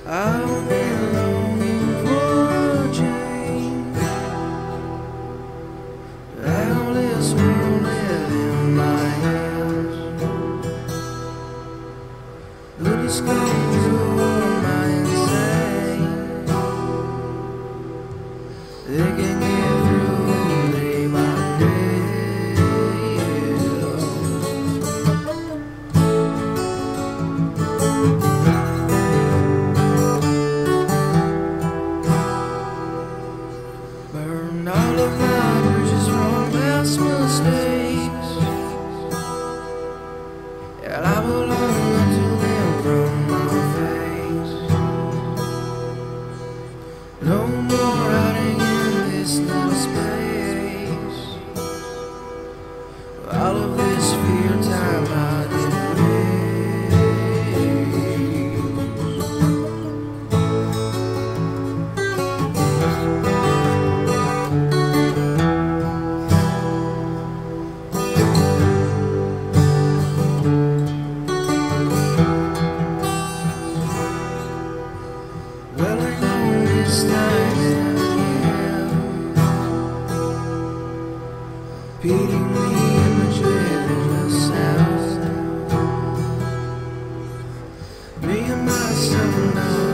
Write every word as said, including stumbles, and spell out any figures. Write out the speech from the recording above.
I've been longing for a change. All this world live in my hands. The disclosure of my insane. They can get through day by day. Burned all of my bridges from past mistakes, and I belong to them from my face. No more hiding in this little space. All of this fear time I didn't waste. Well, I know this time again, repeating the image within myself. Me and myself now.